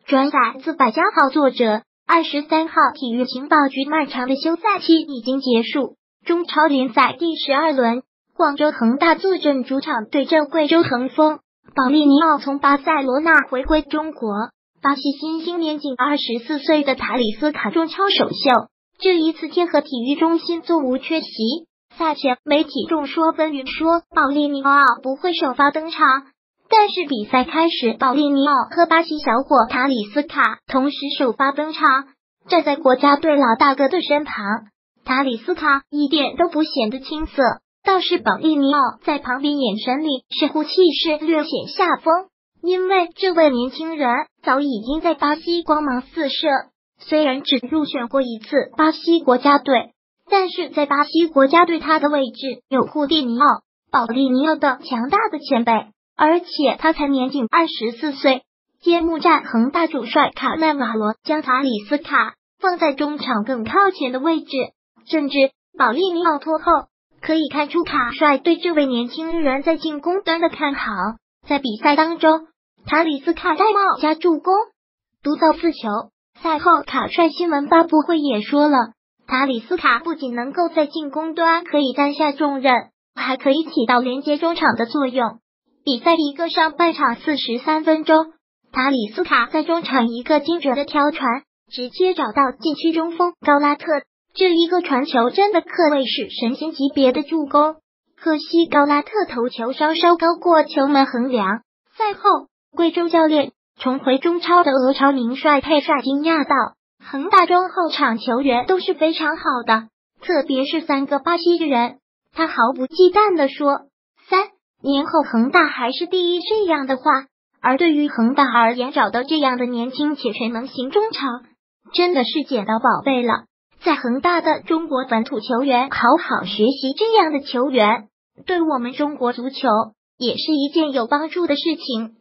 转载自百家号作者23号体育情报局。漫长的休赛期已经结束，中超联赛第12轮，广州恒大坐镇主场对阵贵州恒丰。保利尼奥从巴塞罗那回归中国，巴西新星年仅24岁的塔里斯卡中超首秀，这一次天河体育中心座无缺席。赛前媒体众说纷纭，说保利尼奥不会首发登场，但是比赛开始，保利尼奥和巴西小伙塔里斯卡同时首发登场，站在国家队老大哥的身旁。塔里斯卡一点都不显得青涩，倒是保利尼奥在旁边眼神里似乎气势略显下风，因为这位年轻人早已经在巴西光芒四射，虽然只入选过一次巴西国家队，但是在巴西国家队他的位置有库蒂尼奥、保利尼奥的强大的前辈，而且他才年仅24岁。揭幕战，恒大主帅卡纳瓦罗将塔里斯卡放在中场更靠前的位置，甚至保利尼奥拖后，可以看出卡帅对这位年轻人在进攻端的看好。在比赛当中，塔里斯卡戴帽加助攻，独造4球。赛后卡帅新闻发布会也说了，塔里斯卡不仅能够在进攻端可以担下重任，还可以起到连接中场的作用。比赛一个上半场43分钟，塔里斯卡在中场一个精准的挑传，直接找到禁区中锋高拉特，这一个传球真的可谓是神仙级别的助攻，可惜高拉特头球稍稍高过球门横梁。赛后，贵州教练重回中超的俄超名帅佩帅惊讶道，恒大中后场球员都是非常好的，特别是3个巴西人。他毫不忌惮地说，3年后恒大还是第一，这样的话，而对于恒大而言，找到这样的年轻且全能型中场真的是捡到宝贝了。在恒大的中国本土球员好好学习这样的球员，对我们中国足球也是一件有帮助的事情。